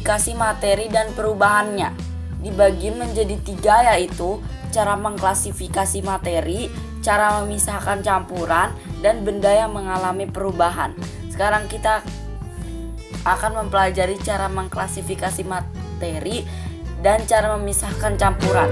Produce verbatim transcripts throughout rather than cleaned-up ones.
mengklasifikasi materi dan perubahannya. Dibagi menjadi tiga, yaitu cara mengklasifikasi materi, cara memisahkan campuran, dan benda yang mengalami perubahan. Sekarang kita akan mempelajari cara mengklasifikasi materi dan cara memisahkan campuran.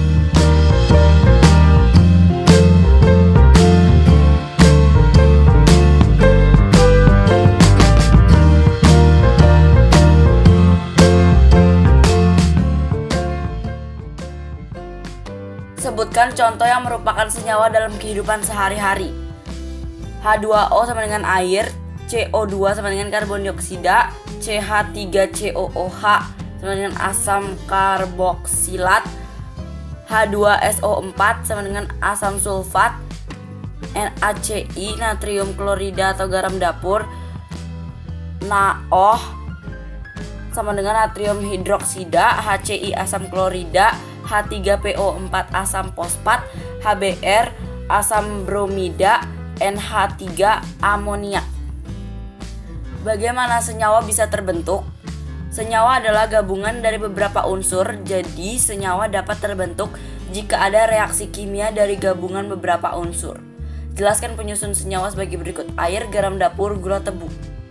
Sebutkan contoh yang merupakan senyawa dalam kehidupan sehari-hari. H dua O sama dengan air, C O dua sama dengan karbon dioksida, C H tiga C O O H sama dengan asam karboksilat, H dua S O empat sama dengan asam sulfat, NaCl natrium klorida atau garam dapur, NaOH sama dengan natrium hidroksida, H C I asam klorida, H tiga P O empat asam fosfat, H B r asam bromida, N H tiga amonia. Bagaimana senyawa bisa terbentuk? Senyawa adalah gabungan dari beberapa unsur, jadi senyawa dapat terbentuk jika ada reaksi kimia dari gabungan beberapa unsur. Jelaskan penyusun senyawa sebagai berikut: air, garam dapur, gula tebu.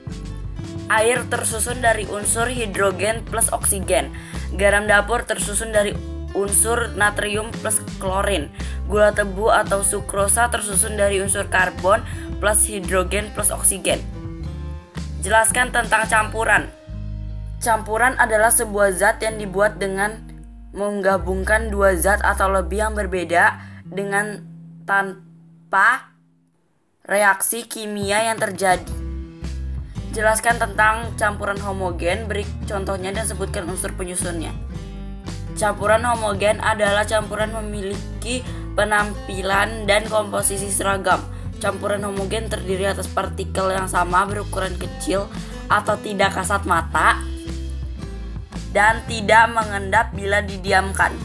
Air tersusun dari unsur hidrogen plus oksigen. Garam dapur tersusun dari unsur natrium plus klorin. Gula tebu atau sukrosa tersusun dari unsur karbon plus hidrogen plus oksigen. Jelaskan tentang campuran. Campuran adalah sebuah zat yang dibuat dengan menggabungkan dua zat atau lebih yang berbeda dengan tanpa reaksi kimia yang terjadi. Jelaskan tentang campuran homogen, beri contohnya dan sebutkan unsur penyusunnya. Campuran homogen adalah campuran memiliki penampilan dan komposisi seragam. Campuran homogen terdiri atas partikel yang sama berukuran kecil atau tidak kasat mata dan tidak mengendap bila didiamkan.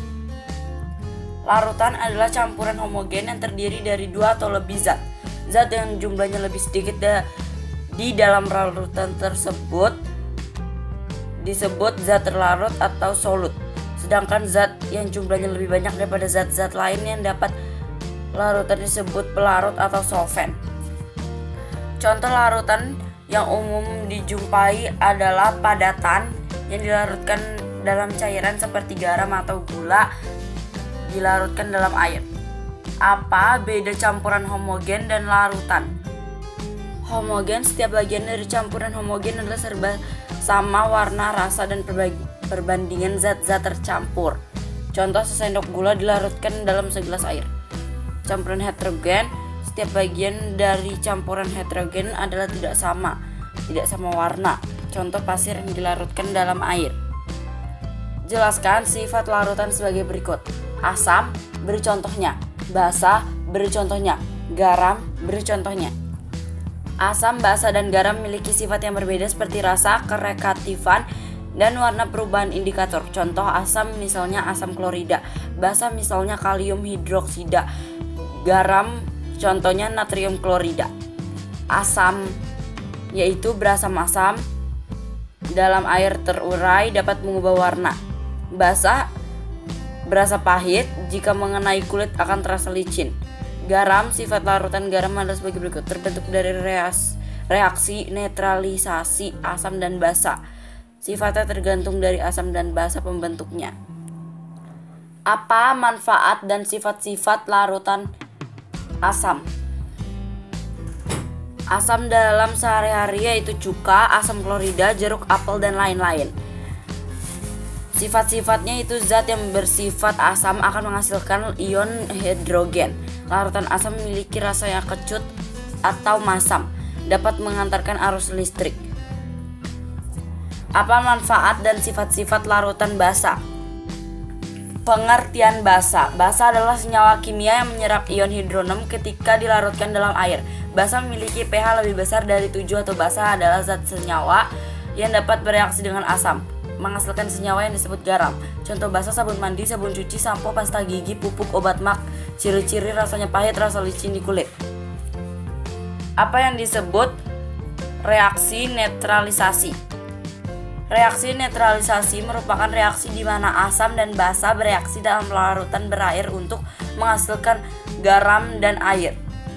Larutan adalah campuran homogen yang terdiri dari dua atau lebih zat. Zat yang jumlahnya lebih sedikit da- di dalam larutan tersebut disebut zat terlarut atau solut. Sedangkan zat yang jumlahnya lebih banyak daripada zat-zat lain yang dapat larutan disebut pelarut atau solvent. Contoh larutan yang umum dijumpai adalah padatan yang dilarutkan dalam cairan seperti garam atau gula dilarutkan dalam air. Apa beda campuran homogen dan larutan? Homogen, setiap bagian dari campuran homogen adalah serba sama warna, rasa, dan perbandingan zat-zat tercampur. Contoh, sesendok gula dilarutkan dalam segelas air. Campuran heterogen, setiap bagian dari campuran heterogen adalah tidak sama, tidak sama warna. Contoh, pasir yang dilarutkan dalam air. Jelaskan sifat larutan sebagai berikut. Asam, beri contohnya. Basa, beri contohnya. Garam, beri contohnya. Asam, basa, dan garam memiliki sifat yang berbeda seperti rasa, kereaktifan, dan warna perubahan indikator. Contoh, asam misalnya asam klorida, basa misalnya kalium hidroksida, garam contohnya natrium klorida. Asam yaitu berasam asam dalam air terurai dapat mengubah warna. Basa berasa pahit, jika mengenai kulit akan terasa licin. Garam, sifat larutan garam adalah sebagai berikut: terbentuk dari reaksi netralisasi asam dan basa. Sifatnya tergantung dari asam dan basa pembentuknya. Apa manfaat dan sifat-sifat larutan asam? Asam dalam sehari-hari yaitu cuka, asam klorida, jeruk, apel, dan lain-lain. Sifat-sifatnya itu zat yang bersifat asam akan menghasilkan ion hidrogen. Larutan asam memiliki rasa yang kecut atau masam, dapat mengantarkan arus listrik. Apa manfaat dan sifat-sifat larutan basa? Pengertian basa. Basa adalah senyawa kimia yang menyerap ion hidrogen ketika dilarutkan dalam air. Basa memiliki pH lebih besar dari tujuh atau basa adalah zat senyawa yang dapat bereaksi dengan asam, menghasilkan senyawa yang disebut garam. Contoh basa: sabun mandi, sabun cuci, sampo, pasta gigi, pupuk, obat mak. Ciri-ciri: rasanya pahit, rasa licin di kulit. Apa yang disebut reaksi netralisasi? Reaksi netralisasi merupakan reaksi di mana asam dan basa bereaksi dalam larutan berair untuk menghasilkan garam dan air.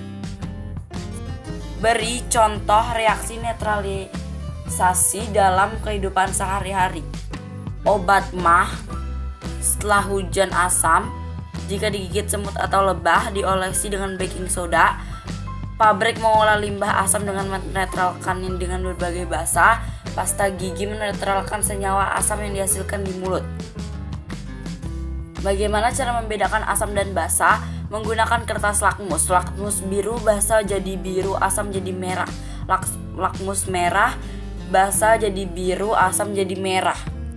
Beri contoh reaksi netralisasi dalam kehidupan sehari-hari. Obat mah setelah hujan asam, jika digigit semut atau lebah diolesi dengan baking soda. Pabrik mengolah limbah asam dengan menetralkannya dengan berbagai basa. Pasta gigi menetralkan senyawa asam yang dihasilkan di mulut. Bagaimana cara membedakan asam dan basa? Menggunakan kertas lakmus. Lakmus biru, basa jadi biru, asam jadi merah. Laks, lakmus merah, basa jadi biru, asam jadi merah.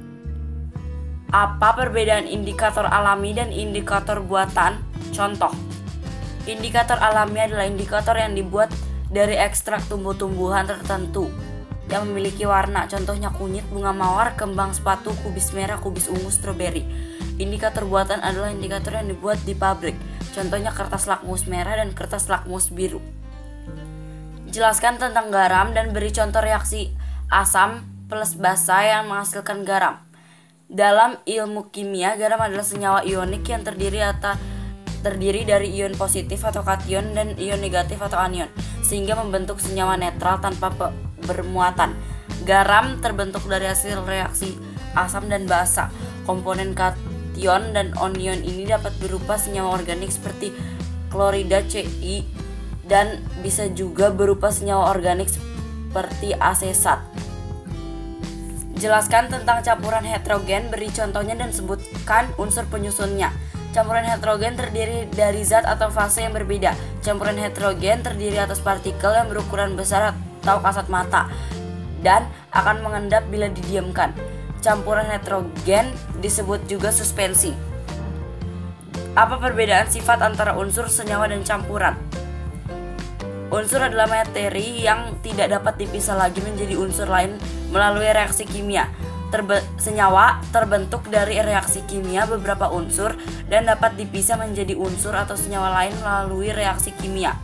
Apa perbedaan indikator alami dan indikator buatan? Contoh. Indikator alami adalah indikator yang dibuat dari ekstrak tumbuh-tumbuhan tertentu yang memiliki warna, contohnya kunyit, bunga mawar, kembang sepatu, kubis merah, kubis ungu, stroberi. Indikator buatan adalah indikator yang dibuat di pabrik, contohnya kertas lakmus merah dan kertas lakmus biru. Jelaskan tentang garam dan beri contoh reaksi asam plus basa yang menghasilkan garam. Dalam ilmu kimia, garam adalah senyawa ionik yang terdiri atas terdiri dari ion positif atau kation dan ion negatif atau anion, sehingga membentuk senyawa netral tanpa bermuatan. Garam terbentuk dari hasil reaksi asam dan basa. Komponen kation dan anion ini dapat berupa senyawa organik seperti klorida C i dan bisa juga berupa senyawa organik seperti asesat. Jelaskan tentang campuran heterogen, beri contohnya dan sebutkan unsur penyusunnya. Campuran heterogen terdiri dari zat atau fase yang berbeda. Campuran heterogen terdiri atas partikel yang berukuran besar atau kasat mata dan akan mengendap bila didiamkan. Campuran heterogen disebut juga suspensi. Apa perbedaan sifat antara unsur, senyawa, dan campuran? Unsur adalah materi yang tidak dapat dipisah lagi menjadi unsur lain melalui reaksi kimia. Terbe- senyawa terbentuk dari reaksi kimia beberapa unsur dan dapat dipisah menjadi unsur atau senyawa lain melalui reaksi kimia.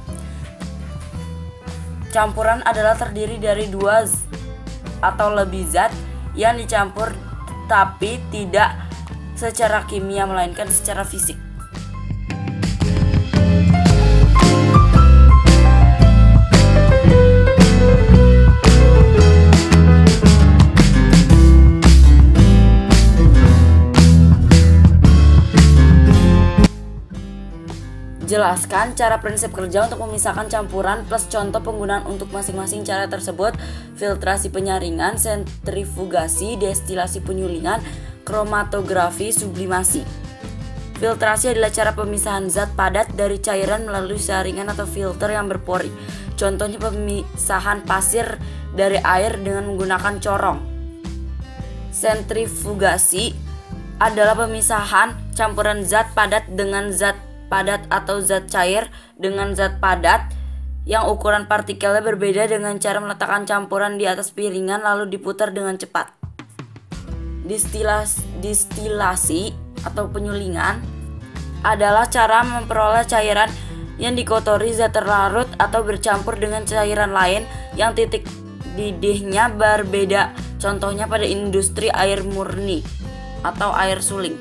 Campuran adalah terdiri dari dua z- atau lebih zat yang dicampur tapi tidak secara kimia melainkan secara fisik. Jelaskan cara prinsip kerja untuk memisahkan campuran plus contoh penggunaan untuk masing-masing cara tersebut. Filtrasi penyaringan, sentrifugasi, destilasi penyulingan, kromatografi, sublimasi. Filtrasi adalah cara pemisahan zat padat dari cairan melalui saringan atau filter yang berpori. Contohnya pemisahan pasir dari air dengan menggunakan corong. Sentrifugasi adalah pemisahan campuran zat padat dengan zat padat atau zat cair dengan zat padat yang ukuran partikelnya berbeda dengan cara meletakkan campuran di atas piringan lalu diputar dengan cepat. Distilas, distilasi atau penyulingan adalah cara memperoleh cairan yang dikotori zat terlarut atau bercampur dengan cairan lain yang titik didihnya berbeda, contohnya pada industri air murni atau air suling.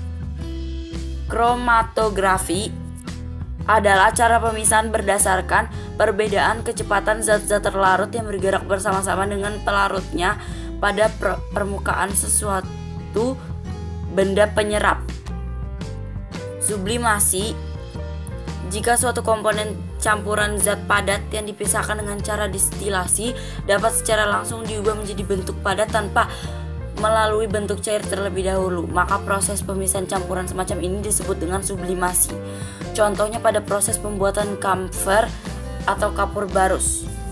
Kromatografi adalah cara pemisahan berdasarkan perbedaan kecepatan zat-zat terlarut yang bergerak bersama-sama dengan pelarutnya pada per permukaan sesuatu benda penyerap. Sublimasi, jika suatu komponen campuran zat padat yang dipisahkan dengan cara distilasi dapat secara langsung diubah menjadi bentuk padat tanpa melalui bentuk cair terlebih dahulu, maka proses pemisahan campuran semacam ini disebut dengan sublimasi. Contohnya pada proses pembuatan kamfer atau kapur barus.